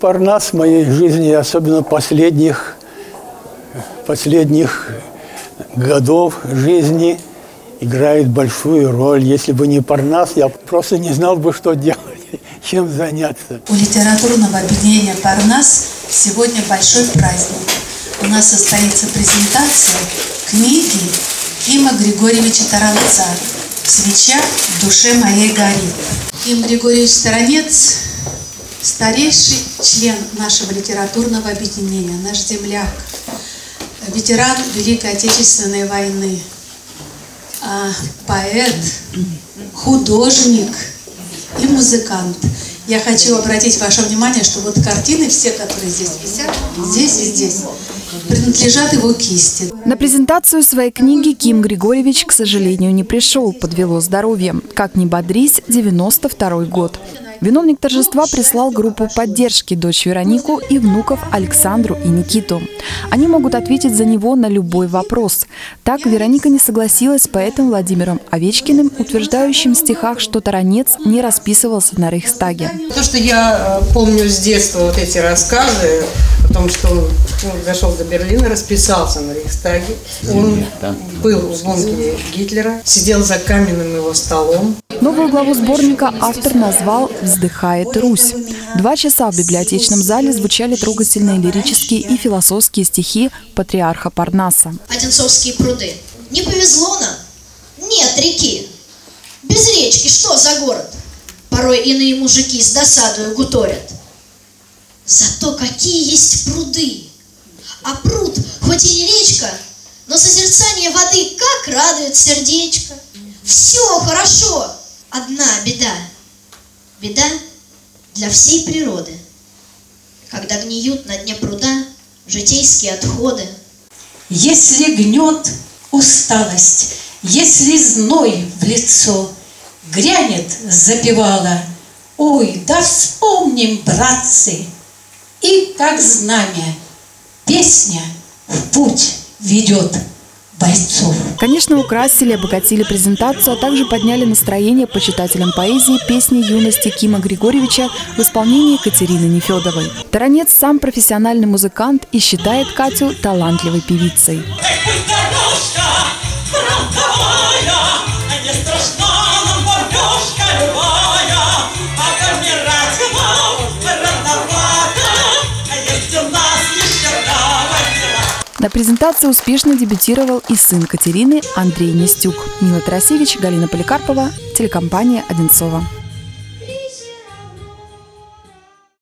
Парнас в моей жизни, особенно последних годов жизни, играет большую роль. Если бы не Парнас, я просто не знал бы, что делать, чем заняться. У литературного объединения «Парнас» сегодня большой праздник. У нас состоится презентация книги Кима Григорьевича Таранца «Свеча в душе моей горит». Ким Григорьевич Таранец – старейший член нашего литературного объединения, наш земляк, ветеран Великой Отечественной войны, поэт, художник и музыкант. Я хочу обратить ваше внимание, что вот картины, все, которые здесь висят, здесь и здесь, принадлежат его кисти. На презентацию своей книги Ким Григорьевич, к сожалению, не пришел, подвело здоровье. Как ни бодрись, 92-й год. Виновник торжества прислал группу поддержки, дочь Веронику и внуков Александру и Никиту. Они могут ответить за него на любой вопрос. Так Вероника не согласилась с поэтом Владимиром Овечкиным, утверждающим в стихах, что Таранец не расписывался на Рейхстаге. То, что я помню с детства, вот эти рассказы о том, что он дошел до Берлина, расписался на Рейхстаге. Он был в бункере Гитлера, сидел за каменным его столом. Новую главу сборника автор назвал «Вздыхает Русь». 2 часа в библиотечном зале звучали трогательные лирические и философские стихи патриарха Парнаса. Одинцовские пруды. Не повезло нам? Нет реки. Без речки что за город? Порой иные мужики с досадою гуторят. Зато какие есть пруды! А пруд, хоть и не речка, но созерцание воды как радует сердечко. Все хорошо, одна беда. Беда для всей природы, когда гниют на дне пруда житейские отходы. Если гнет усталость, если зной в лицо грянет запевала, ой, да вспомним, братцы, и как знамя песня в путь ведет бойцов. Конечно, украсили, обогатили презентацию, а также подняли настроение почитателям поэзии песни юности Кима Григорьевича в исполнении Катерины Нефедовой. Таранец сам профессиональный музыкант и считает Катю талантливой певицей. На презентации успешно дебютировал и сын Катерины Андрей Нестюк. Мила Тарасевич, Галина Поликарпова, телекомпания «Одинцова».